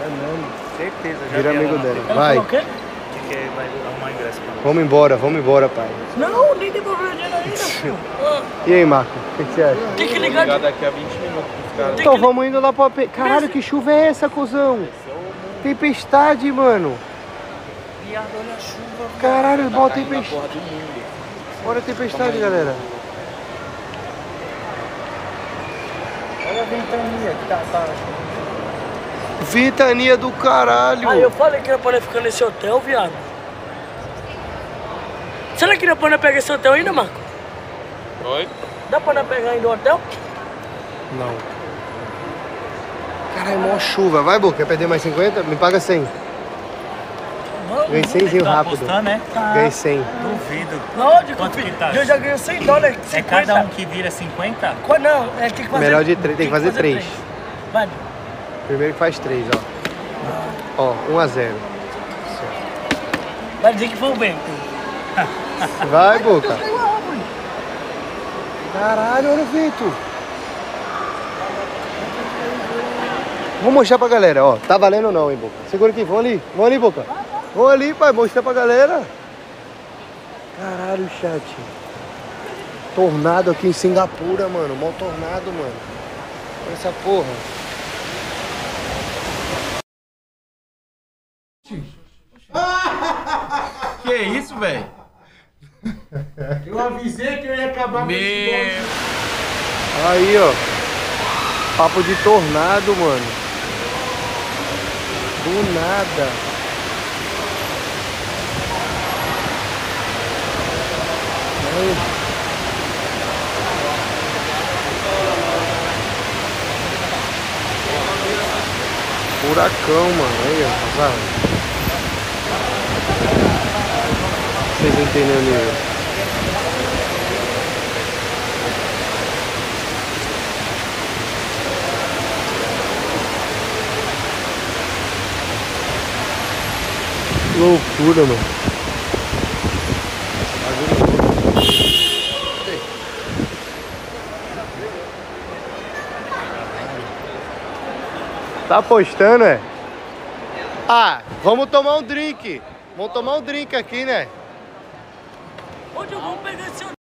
É mesmo? Certeza, já Vira vi amigo ela. dela. Ela Vai. falou o quê? Que vai arrumar ingresso pra nós. Vamos embora, pai. Não, nem devolveu o dinheiro ainda, filho. E aí, Marco? O que você acha? Tem que ligar. daqui a 20 minutos pros caras. Então vamos indo lá pra... Caralho, que chuva é essa, cuzão? Tempestade, mano. Viado, olha a chuva. Caralho, bota Na tempestade. porra do mundo. Olha a tempestade, galera. Olha a ventania que tá. Ventania do caralho. Aí eu falei que não pode ficar nesse hotel, viado. Será que não pode pegar esse hotel ainda, Marco? Oi? Dá pra não pegar ainda o hotel? Não. Caralho, mó chuva. Vai, Boca, quer perder mais 50? Me paga 100. Ganhei 100zinho rápido. Apostando, né? Ganhei 100. Duvido. Lógico, Quanto filho. que tá? Eu já ganhei $100, 50. É cada um que vira 50? Não, tem que fazer... Melhor de 3, tem que fazer 3. Vai. Primeiro que faz 3, ó. Ó, 1 a 0. Vai dizer que foi o vento. Vai, Boca. Caralho, olha o vento. Vou mostrar pra galera, ó. Tá valendo ou não, hein, Boca? Segura aqui, vamos ali, Boca. Vamos ali, pai, mostrar pra galera. Caralho, chat. Tornado aqui em Singapura, mano. Mó tornado, mano. Olha essa porra. Que isso, velho? Eu avisei que eu ia acabar com esse bonde. Aí, ó. Papo de tornado, mano. Do nada. Aí. Furacão, mano. Aí, ó. Tá vendo? Vocês entendem o nível. Loucura, mano. Tá apostando, é? Ah, vamos tomar um drink. Vamos tomar um drink aqui, né? Onde eu vou pegar esse hotel?